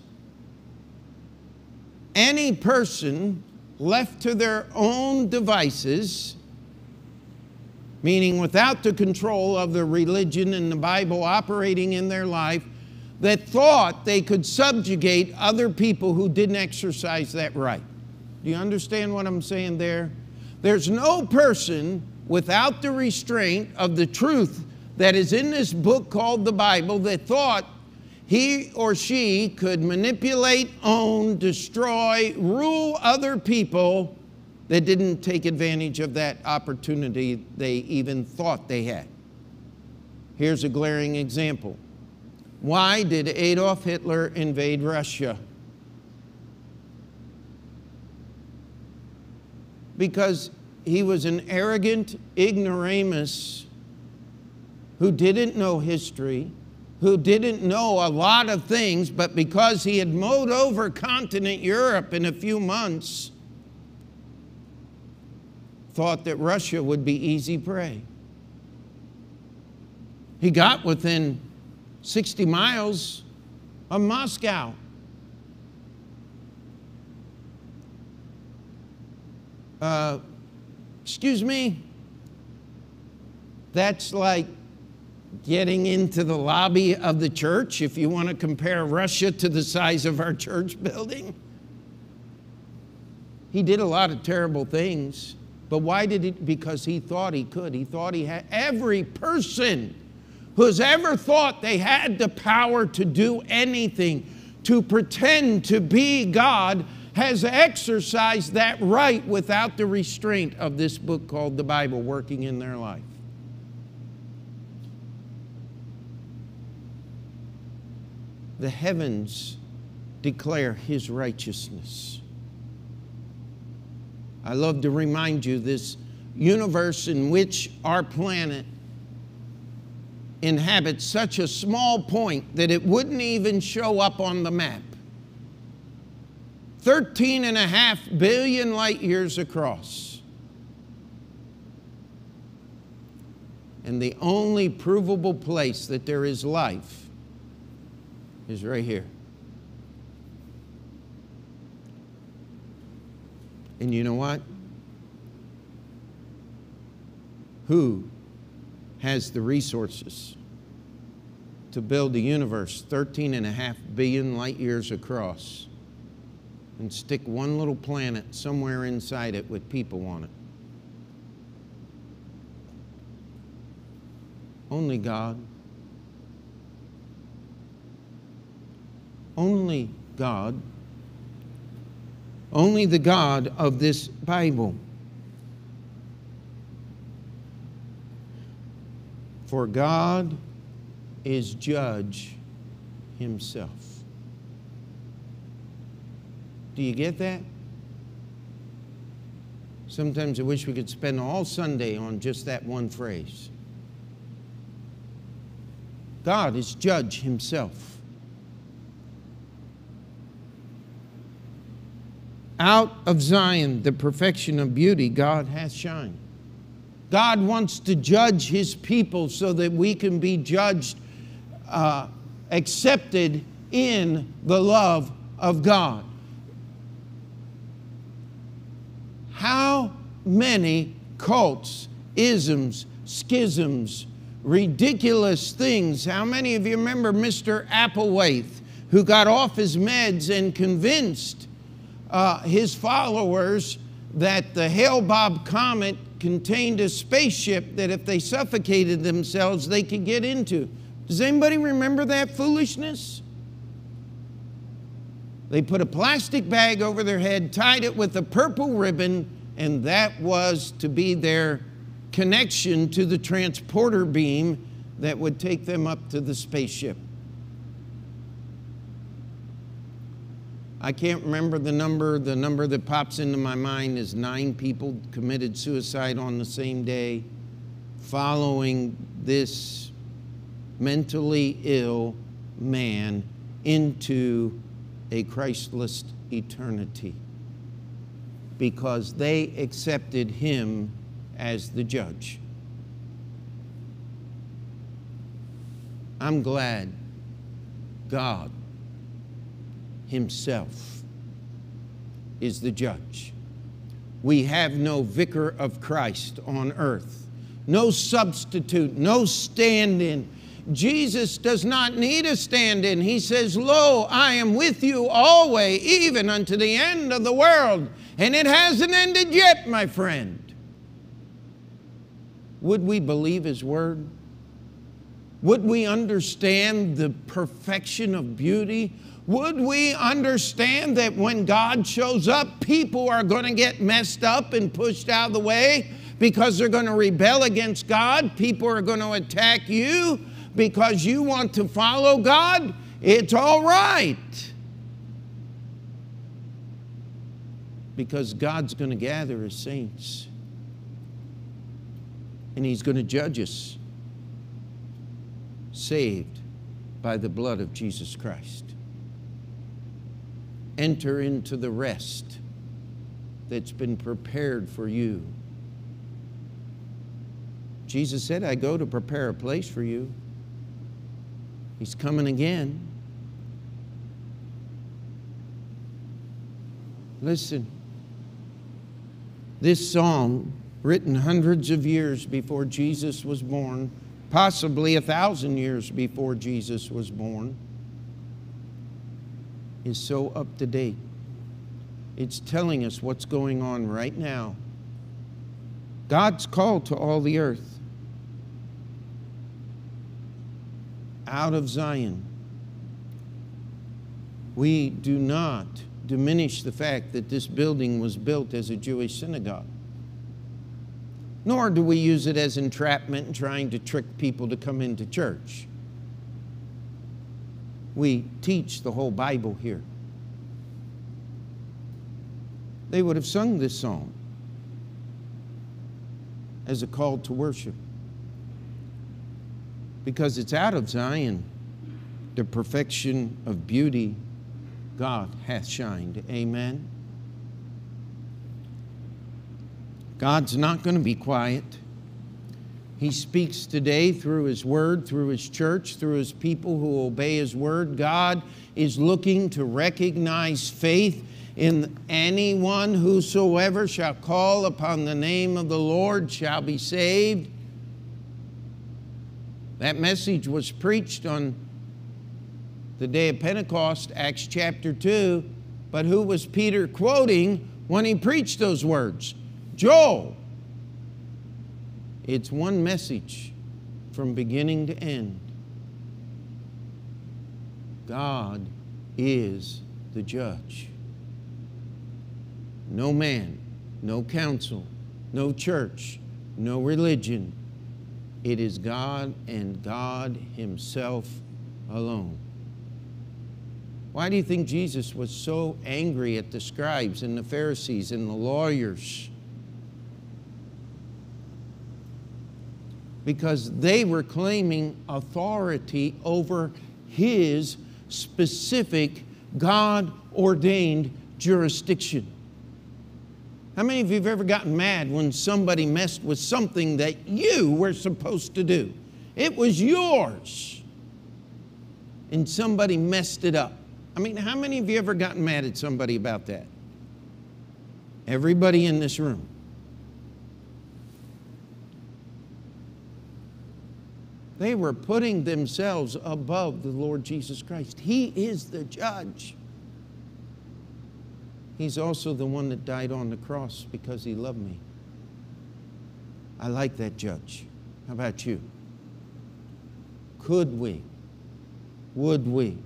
any person left to their own devices, meaning without the control of the religion and the Bible operating in their life, that thought they could subjugate other people who didn't exercise that right. Do you understand what I'm saying there? There's no person without the restraint of the truth that is in this book called the Bible that thought he or she could manipulate, own, destroy, rule other people that didn't take advantage of that opportunity they even thought they had. Here's a glaring example. Why did Adolf Hitler invade Russia? Because he was an arrogant ignoramus who didn't know history, who didn't know a lot of things, but because he had mowed over continent Europe in a few months, thought that Russia would be easy prey. He got within 60 miles of Moscow. Excuse me? That's like getting into the lobby of the church, if you want to compare Russia to the size of our church building. He did a lot of terrible things, but why did he? Because he thought he could. He thought he had. Every person who's ever thought they had the power to do anything, to pretend to be God, has exercised that right without the restraint of this book called the Bible working in their life. The heavens declare His righteousness. I love to remind you this universe in which our planet inhabits such a small point that it wouldn't even show up on the map. 13.5 billion light years across. And the only provable place that there is life is right here. And you know what? Who has the resources to build a universe 13.5 billion light years across and stick one little planet somewhere inside it with people on it? Only God. Only God. Only the God of this Bible. For God is judge himself. Do you get that? Sometimes I wish we could spend all Sunday on just that one phrase. God is judge himself. Out of Zion, the perfection of beauty, God hath shined. God wants to judge his people so that we can be judged, accepted in the love of God. How many cults, isms, schisms, ridiculous things. How many of you remember Mr. Applewhite, who got off his meds and convinced his followers that the Hale-Bopp comet contained a spaceship that if they suffocated themselves, they could get into? Does anybody remember that foolishness? They put a plastic bag over their head, tied it with a purple ribbon, and that was to be their connection to the transporter beam that would take them up to the spaceship. I can't remember the number. The number that pops into my mind is 9 people committed suicide on the same day following this mentally ill man into a Christless eternity because they accepted him as the judge. I'm glad God himself is the judge. We have no vicar of Christ on earth, no substitute, no stand-in. Jesus does not need a stand-in. He says, "Lo, I am with you always, even unto the end of the world." And it hasn't ended yet, my friend. Would we believe his word? Would we understand the perfection of beauty? Would we understand that when God shows up, people are going to get messed up and pushed out of the way because they're going to rebel against God? People are going to attack you because you want to follow God? It's all right. Because God's going to gather his saints. And he's going to judge us. Saved by the blood of Jesus Christ. Enter into the rest that's been prepared for you. Jesus said, "I go to prepare a place for you." He's coming again. Listen, this song, written hundreds of years before Jesus was born, possibly 1,000 years before Jesus was born, is so up to date. It's telling us what's going on right now. God's call to all the earth. Out of Zion. We do not diminish the fact that this building was built as a Jewish synagogue. Nor do we use it as entrapment and trying to trick people to come into church. We teach the whole Bible here. They would have sung this song as a call to worship. Because it's out of Zion, the perfection of beauty, God hath shined. Amen. God's not going to be quiet. He speaks today through his word, through his church, through his people who obey his word. God is looking to recognize faith in anyone whosoever shall call upon the name of the Lord shall be saved. That message was preached on the day of Pentecost, Acts chapter 2. But who was Peter quoting when he preached those words? Joel. It's one message from beginning to end. God is the judge. No man, no council, no church, no religion It is God and God Himself alone. Why do you think Jesus was so angry at the scribes and the Pharisees and the lawyers? Because they were claiming authority over His specific God-ordained jurisdiction. How many of you have ever gotten mad when somebody messed with something that you were supposed to do? It was yours, and somebody messed it up. I mean, how many of you ever gotten mad at somebody about that? Everybody in this room. They were putting themselves above the Lord Jesus Christ. He is the judge. He's also the one that died on the cross because He loved me. I like that judge. How about you? Could we, would we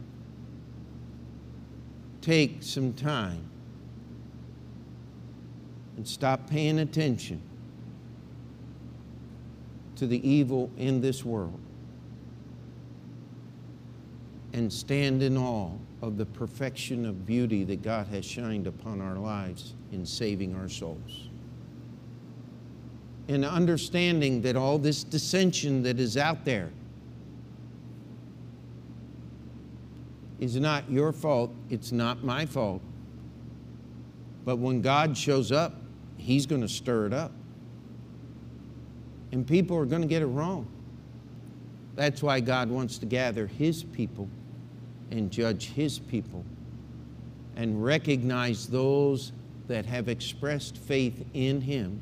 take some time and stop paying attention to the evil in this world and stand in awe of the perfection of beauty that God has shined upon our lives in saving our souls? And understanding that all this dissension that is out there is not your fault, it's not my fault. But when God shows up, He's going to stir it up. And people are going to get it wrong. That's why God wants to gather His people and judge His people and recognize those that have expressed faith in Him.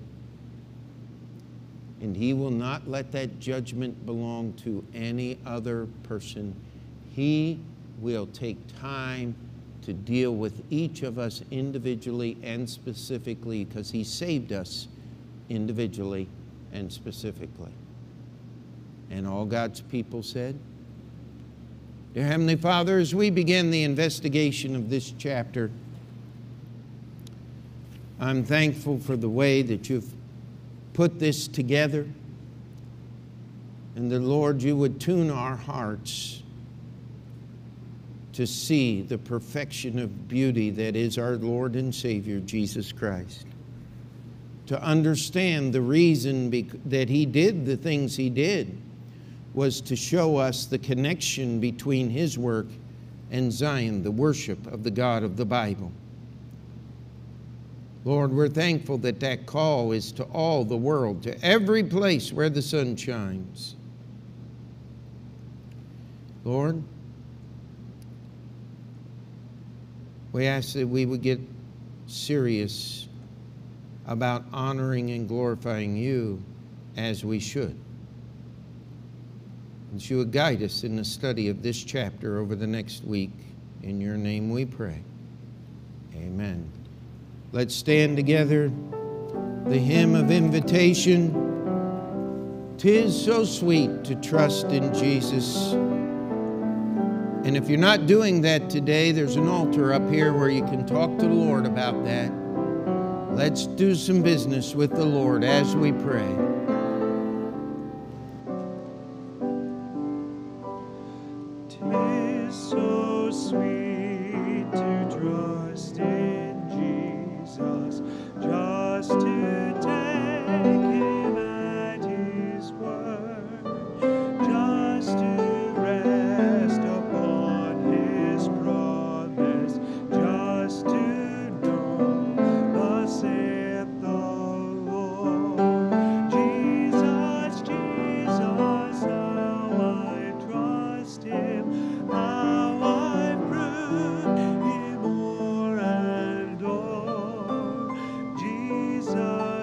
And He will not let that judgment belong to any other person. He will take time to deal with each of us individually and specifically, because He saved us individually and specifically. And all God's people said, Dear Heavenly Father, as we begin the investigation of this chapter, I'm thankful for the way that You've put this together, and that, Lord, You would tune our hearts to see the perfection of beauty that is our Lord and Savior, Jesus Christ. To understand the reason that He did the things He did was to show us the connection between His work and Zion, the worship of the God of the Bible. Lord, we're thankful that that call is to all the world, to every place where the sun shines. Lord, we ask that we would get serious about honoring and glorifying You as we should. And You would guide us in the study of this chapter over the next week. In Your name we pray. Amen. Let's stand together. The hymn of invitation. 'Tis so sweet to trust in Jesus. And if you're not doing that today, there's an altar up here where you can talk to the Lord about that. Let's do some business with the Lord as we pray. Tis so sweet to trust in Jesus, just to take Him at His word, just to rest upon His promise, just to know thus saith the Lord. Jesus, Jesus, how I trust Him, how I've proved Him o'er and o'er. Jesus,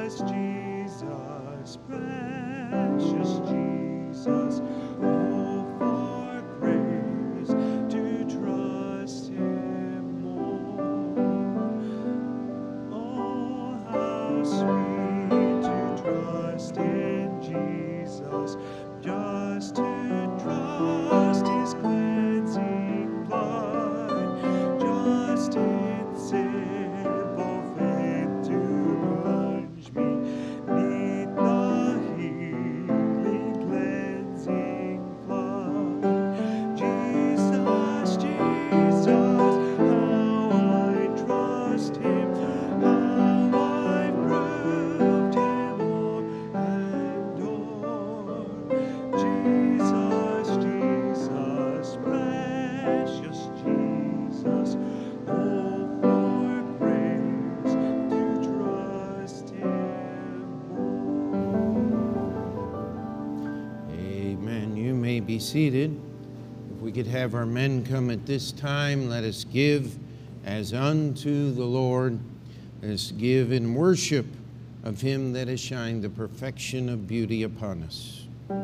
Oh, for praise to trust Him more. Amen. You may be seated. If we could have our men come at this time, let us give as unto the Lord. Let us give in worship of Him that has shined the perfection of beauty upon us.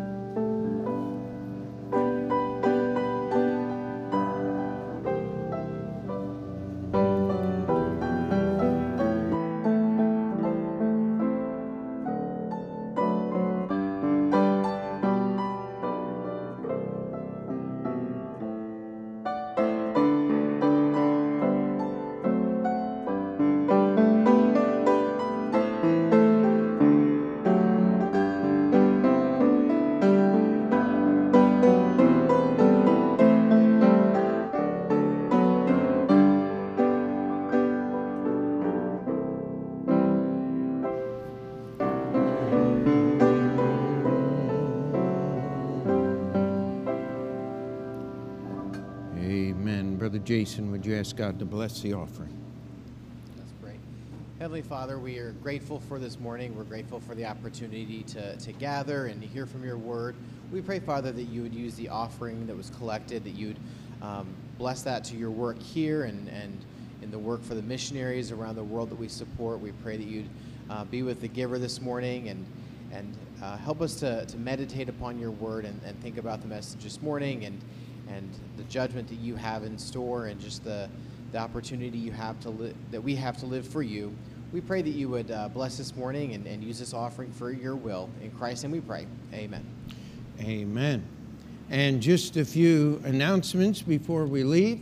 Amen. Brother Jason, would you ask God to bless the offering? That's great. Heavenly Father, we are grateful for this morning. We're grateful for the opportunity to gather and to hear from your word. We pray, Father, that you would use the offering that was collected, that you'd bless that to your work here and in the work for the missionaries around the world that we support. We pray that you'd be with the giver this morning and help us to meditate upon your word and think about the message this morning and the judgment that you have in store and just the opportunity you have that we have to live for you. We pray that you would bless this morning and use this offering for your will. In Christ's name we pray. Amen. Amen. And just a few announcements before we leave.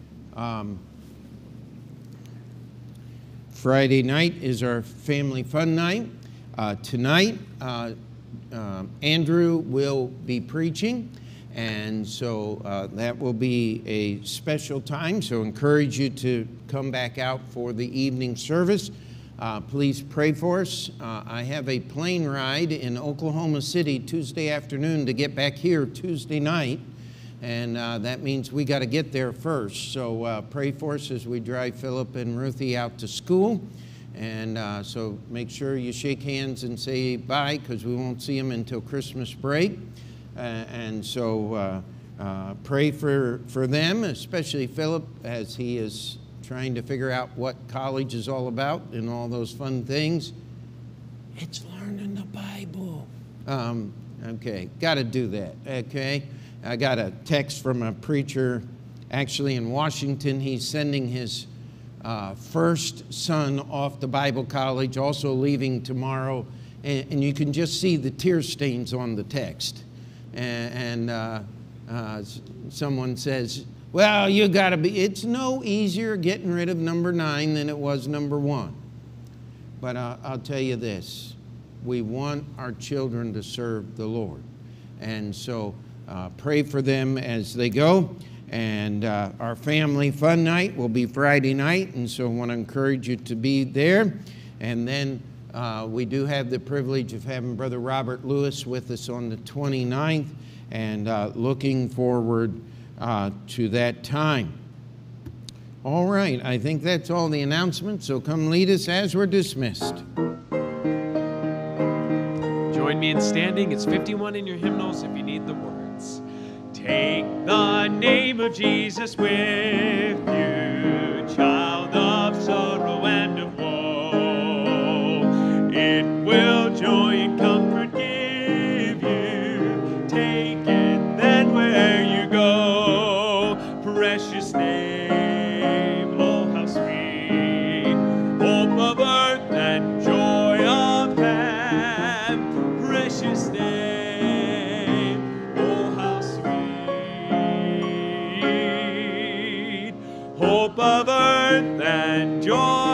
Friday night is our family fun night. Tonight, Andrew will be preaching. And so that will be a special time, so encourage you to come back out for the evening service. Please pray for us. I have a plane ride in Oklahoma City Tuesday afternoon to get back here Tuesday night, and that means we got to get there first. So pray for us as we drive Philip and Ruthie out to school. And so make sure you shake hands and say bye, because we won't see them until Christmas break. And so pray for them, especially Philip, as he is trying to figure out what college is all about and all those fun things. It's learning the Bible. Okay, got to do that, okay? I got a text from a preacher actually in Washington. He's sending his first son off to Bible college, also leaving tomorrow. And you can just see the tear stains on the text. And someone says, well, you got to be, it's no easier getting rid of number 9 than it was number 1. But I'll tell you this, we want our children to serve the Lord. And so pray for them as they go. And our family fun night will be Friday night. And so I want to encourage you to be there. And then we do have the privilege of having Brother Robert Lewis with us on the 29th, and looking forward to that time. All right, I think that's all the announcements, so come lead us as we're dismissed. Join me in standing. It's 51 in your hymnals if you need the words. Take the name of Jesus with you, child of sorrow and of woe. It will joy and comfort give you. Take it then where you go. Precious name, oh how sweet. Hope of earth and joy of heaven. Precious name, oh how sweet. Hope of earth and joy